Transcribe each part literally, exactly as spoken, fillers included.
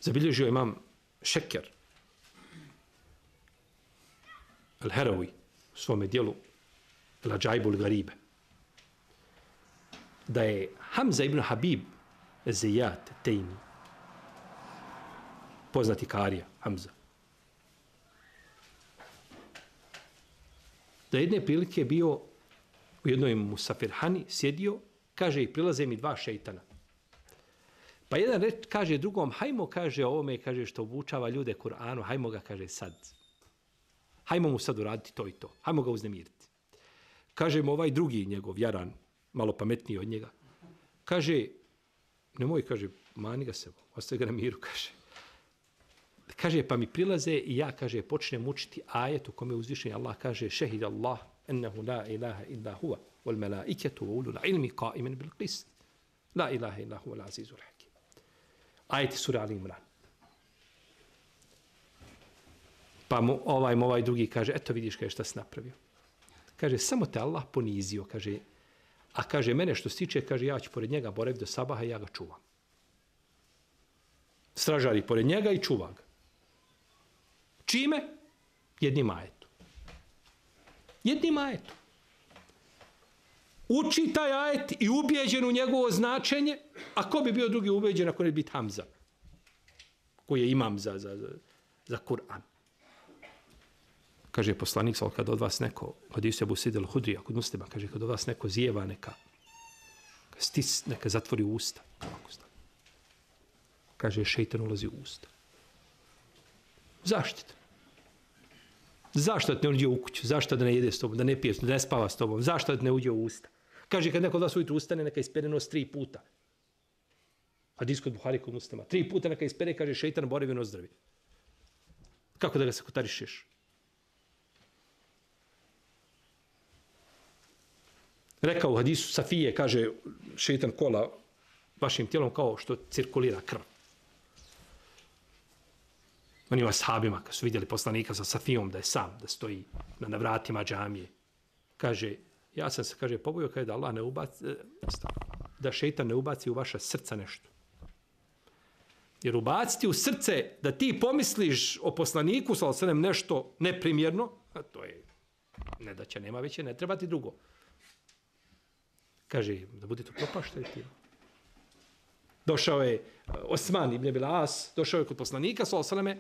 Zabilježio imam Šeker Al-Herawi u svome dijelu Al-Ađaibul Garibe da je Hamza ibn Habib Zijat Tejmi, poznati karija Hamza, da jedne prilike bio u jednoj musafirhani, sjedio, kaže i prilaze mi dva šeitana. Pa jedan reč, kaže drugom, hajmo, kaže ovome, kaže što obučava ljude Kur'anu, hajmo ga, kaže sad. Hajmo mu sad uraditi to i to. Hajmo ga uznemiriti. Kaže mu ovaj drugi njegov, Jaran, malo pametniji od njega. Kaže, nemoj, kaže, mani ga se, ostaje ga na miru, kaže. Kaže, pa mi prilaze i ja, kaže, počnem učiti ajet u kome uzvišenje Allah kaže, šehid Allah, ennehu la ilaha illa huva, wal melaiketu wa ulul ilmi qaimen bil qist. La ilaha illa huva l'azizul hakim. Ajeti sura Ali Imran. Pa mu ovaj, mu ovaj drugi kaže, eto vidiš kaže šta si napravio. Kaže, samo te Allah ponizio, kaže, a kaže, mene što se tiče, kaže, ja ću pored njega boraviti do sabaha i ja ga čuvam. Stražari pored njega i čuva ga. Čime? Jednim ajetom. Jednim ajetom. Uči taj ajet i ubijeđen u njegovo značenje, a ko bi bio drugi ubijeđen ako ne bi Hamza, koji je imam za, za, za, za Kur'an. Kaže poslanik, sal, kad od vas neko, hadisu Ebu Sidel Hudrija, kod muslima, kaže, kad od vas neko zijeva, neka stis, neka zatvori usta. Kaže, šeitan ulazi u usta. Zaštita. Zašto da ne uđe u kuću? Zašto da ne jede s tobom? Da ne pije, da ne spava s tobom? Zašto da ne uđe u usta? Kaže, kad neko od vas ujutru ustane, neka ispere nos tri puta. Hadis kod Buhari kod muslima. Tri puta neka ispere, kaže, šeitan boravi nos zdravi. Kako da ga sakotarišeš? Rekao u hadisu Safije, kaže, šeitan kola vašim tijelom kao što cirkulira krv. Onim ashabima, kad su vidjeli poslanika sa Safijom da je sam, da stoji na, na vratima džamije, kaže, ja sam se, kaže, pobojio kaže, da Allah ne ubaci, da šeitan ne ubaci u vaša srca nešto. Jer ubaciti u srce da ti pomisliš o poslaniku, sa osanem nešto neprimjerno, a to je, ne da će, nema veće, ne treba ti drugo. Kaže, da budete propašteni ti. Došao je Osman ibn Abil As, došao je kod poslanika, sa osaname,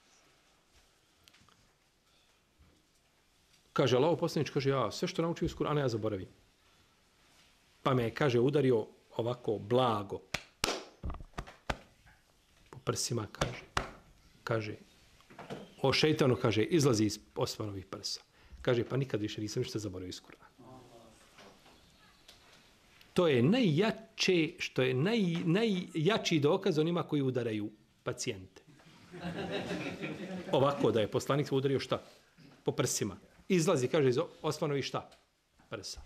kaže, Allaho poslanič, kaže, ja sve što naučio iz Kur'ana ja zaboravim. Pa me, kaže, udario ovako blago po prsima, kaže, kaže, o šeitanu, kaže, izlazi iz Osmanovih prsa. Kaže, pa nikad više nisam ništa zaboravio iz Kur'ana. To je najjače, što je naj, najjači dokaz onima koji udaraju pacijente. Ovako da je poslanik udario šta? Po prsima. Izlazi, kaže, iz Osmanovih šta? Prsa.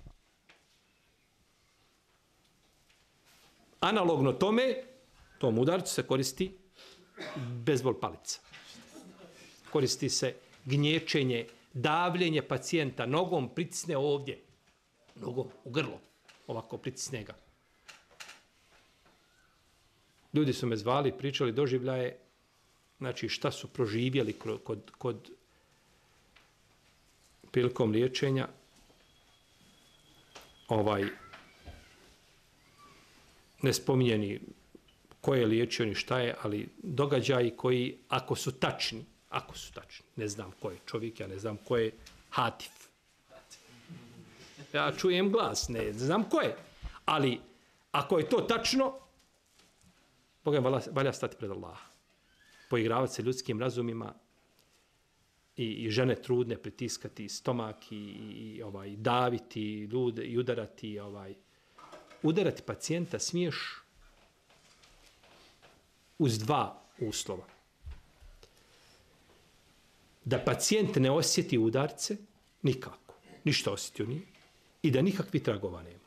Analogno tome, tom udarcu se koristi bezbol palica. Koristi se gnječenje, davljenje pacijenta, nogom pritisne ovdje, nogom u grlo, ovako pritisne ga. Ljudi su me zvali, pričali doživljaje, znači šta su proživjeli kod, kod, kod prilikom liječenja, ovaj, ne spominjeni ko je liječio ni šta je, ali događaji koji, ako su tačni, ako su tačni, ne znam ko je čovjek, ja ne znam ko je Hatif. Ja čujem glas, ne znam ko je, ali ako je to tačno, Boga valja, valja stati pred Allaha. Poigravati se ljudskim razumima i, i žene trudne pritiskati stomak i, i ovaj daviti ljude i udarati ovaj udarati pacijenta smiješ uz dva uslova. Da pacijent ne osjeti udarce nikako, ništa osjetio nije i da nikakvi tragova nema.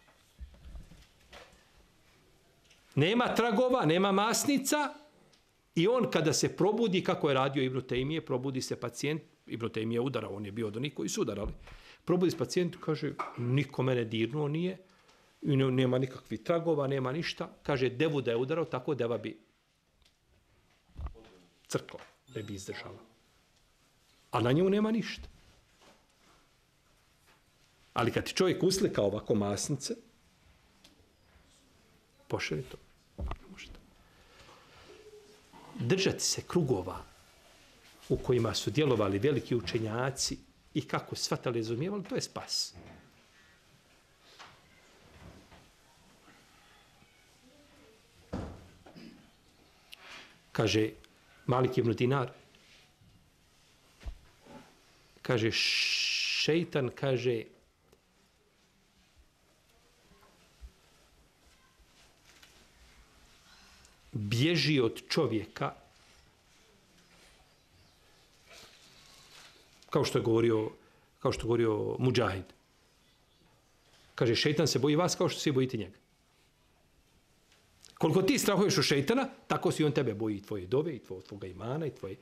Nema tragova, nema masnica i on kada se probudi, kako je radio Ibn Tejmije, probudi se pacijent, Ibn Tejmije udarao, on je bio do niko i su udarali. Probudi se pacijent, kaže, niko mene dirnuo nije, i nema nikakvih tragova, nema ništa. Kaže, devu da je udarao, tako deva bi crkla, ne bi izdržala. A na njemu nema ništa. Ali kad ti čovjek uslika ovako masnice, pošalje to. Ne možete. Držati se krugova u kojima su djelovali veliki učenjaci i kako shvatali, razumijevali, to je spas. Kaže Malik ibn Dinar, kaže šeitan, kaže bježi od čovjeka kao što je govorio kao što je govorio Mudžahid. Kaže šeitan se boji vas kao što se bojite njega. Koliko ti strahuješ od šeitana, tako si on tebe boji i tvoje dove, i tvoje, tvoga imana, i tvoje...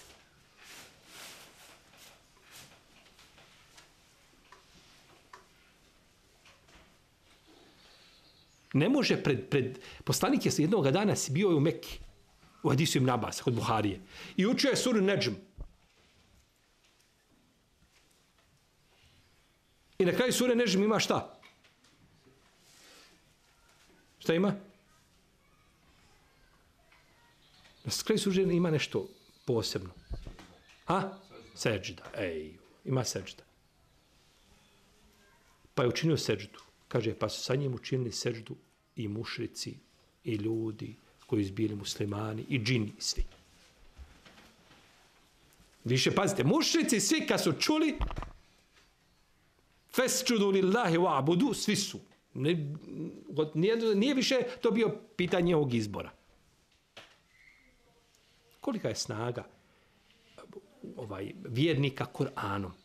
Ne može pred... pred poslanik je jednog dana si bio u Mekki, u hadisu Ibn Abasa, kod Buharije, i učio je suru Nedžm. I na kraju sure Nedžm ima šta? Šta ima? Na kraju sure ima nešto posebno. A? Seđda. Ej, ima seđda. Pa je učinio seđdu. Kaže, pa su sa njim učinili seđdu i mušrici, i ljudi koji su bili muslimani, i džini, i svi. Više, pazite, mušrici svi kad su čuli fesđudu lillahi wa abudu, svi su. Nije, nije više to bio pitanje ovog izbora. Kolika je snaga ovaj vjernika Kur'anom.